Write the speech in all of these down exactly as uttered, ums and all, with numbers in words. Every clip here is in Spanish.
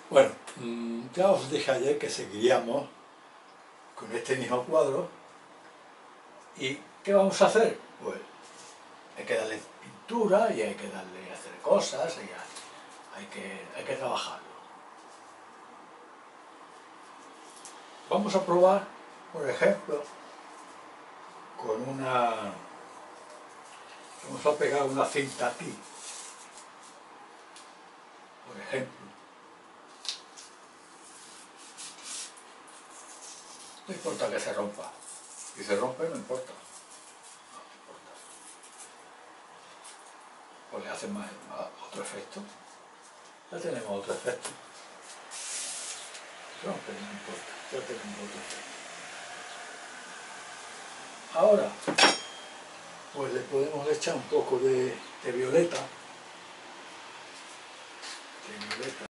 Bueno, mmm, ya os dije ayer que seguiríamos con este mismo cuadro. ¿Y qué vamos a hacer? Pues hay que darle pintura y hay que darle a hacer cosas y hay que, hay que trabajarlo. Vamos a probar, por ejemplo, con una... Vamos a pegar una cinta aquí, por ejemplo. No importa que se rompa. Si se rompe, no importa. No importa. Pues le hace más, más otro efecto. Ya tenemos otro efecto. Se rompe, no importa. Ya tenemos otro efecto. Ahora, pues le podemos echar un poco de, de violeta. De violeta.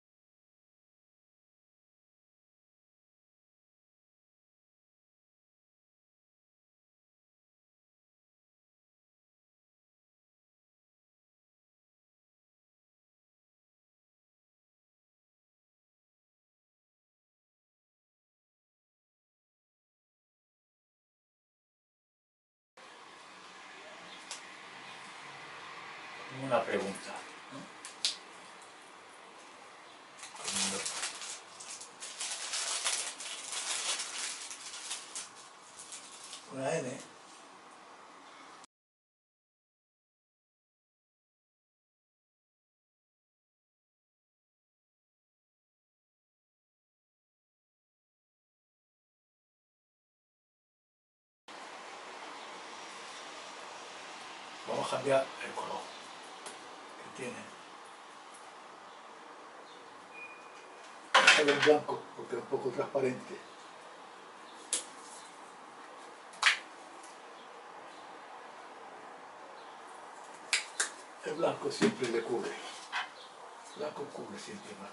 Una pregunta, ¿no? Una N. Vamos a cambiar el color que tiene. Dejarlo en blanco porque es un poco transparente. El blanco siempre le cubre. El blanco cubre siempre más.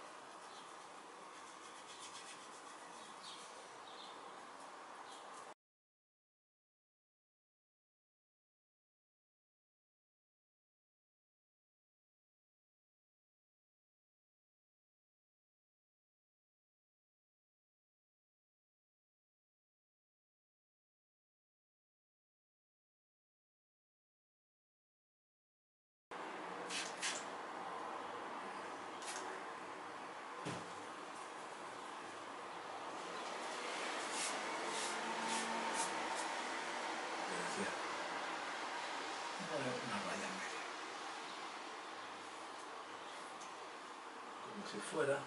Una raya en medio. Como si fuera.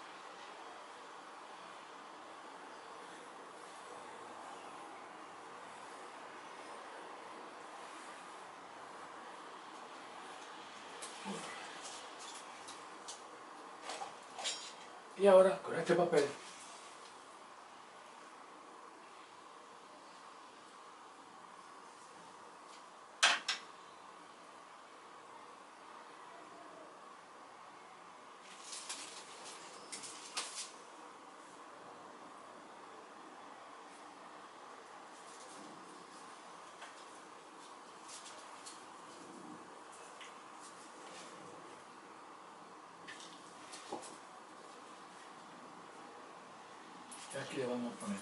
Y ahora, con este papel, y aquí le vamos a poner.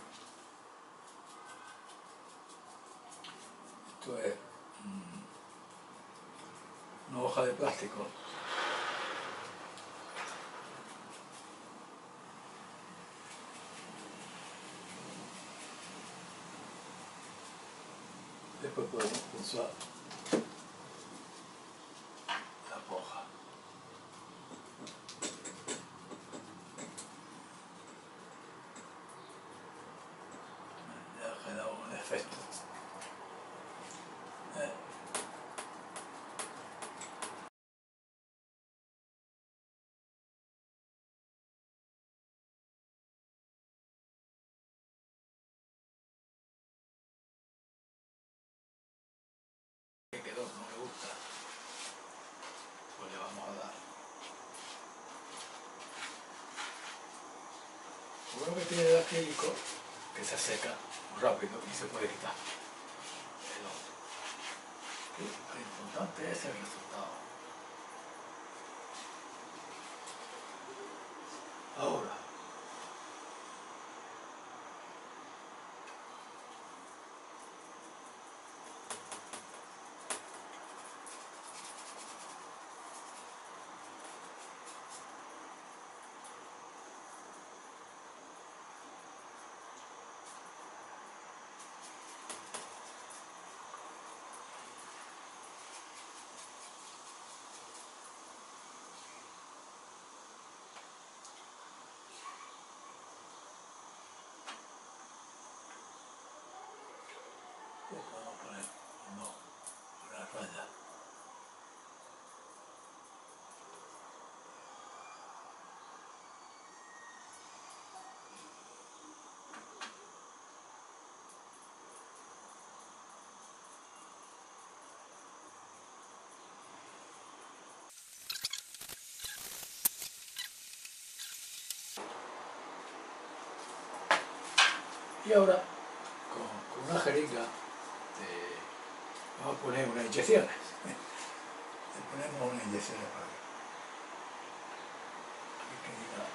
Esto es mmm, una hoja de plástico. Después podemos usar la hoja. Ya ha quedado un efecto. Eh. Que quedó, no me gusta. Pues le vamos a dar. Lo bueno que tiene el acrílico que se seca rápido y se puede quitar el otro. Lo importante es el resultado. Y ahora, con, con una jeringa, eh, vamos a poner unas inyecciones. Le ponemos unas inyecciones para aquí. Aquí que diga.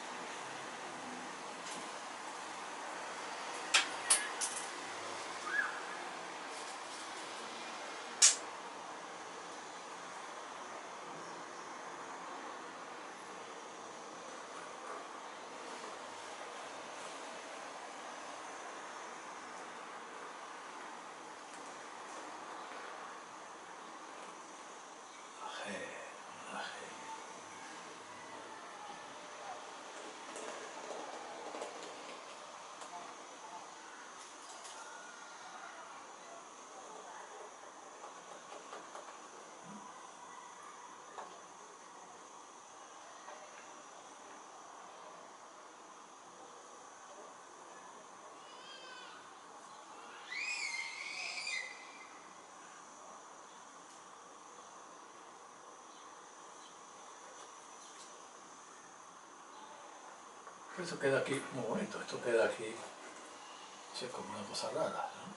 Esto queda aquí muy bonito, esto queda aquí, no sé, como una cosa rara, ¿no?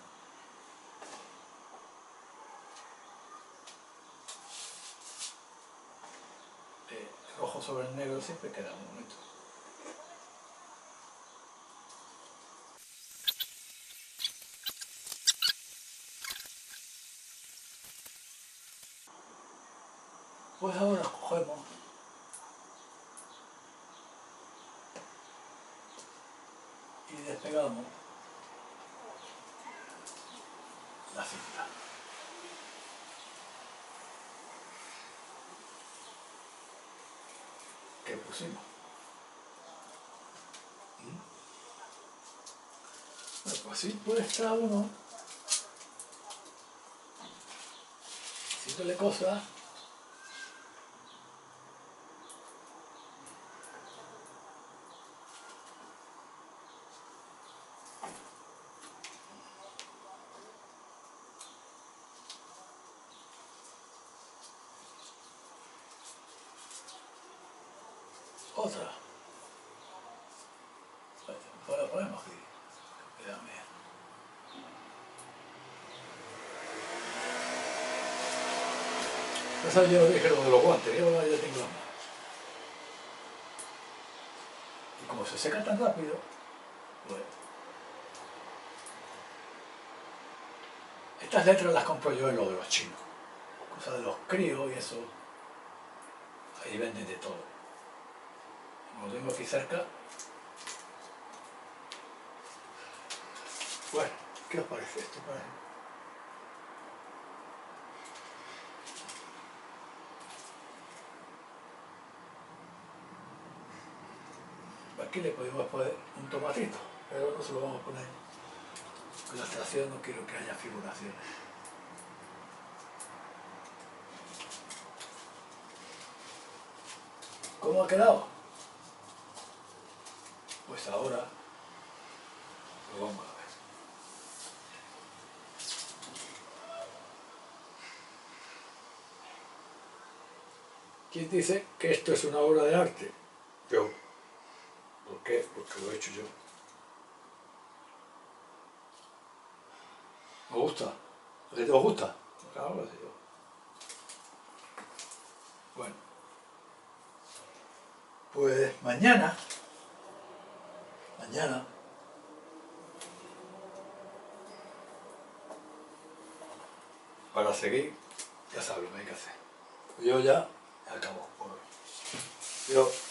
Eh, rojo sobre el negro siempre queda muy bonito. Pues ahora cogemos y despegamos la cinta. Que pusimos. Bueno, pues así puede estar uno haciéndole cosas. Otra. Pues la ponemos aquí. Queda bien. Esa yo dije lo de los guantes, yo ya tengo las manos. Y como se seca tan rápido, pues... Estas letras las compro yo en lo de los chinos. Cosas de los críos y eso. Ahí venden de todo. Como lo tengo aquí cerca. Bueno, ¿qué os parece esto? Parece? Aquí le podemos poner un tomatito, pero no se lo vamos a poner. Con la extracción no quiero que haya figuraciones. ¿Cómo ha quedado? Pues ahora lo vamos a ver. ¿Quién dice que esto es una obra de arte? Yo. ¿Por qué? Porque lo he hecho yo. ¿Me gusta? ¿A ti te gusta? Claro, sí, yo. Bueno. Pues mañana, mañana, para seguir, ya sabes lo que hay que hacer. Yo ya acabo por hoy. Yo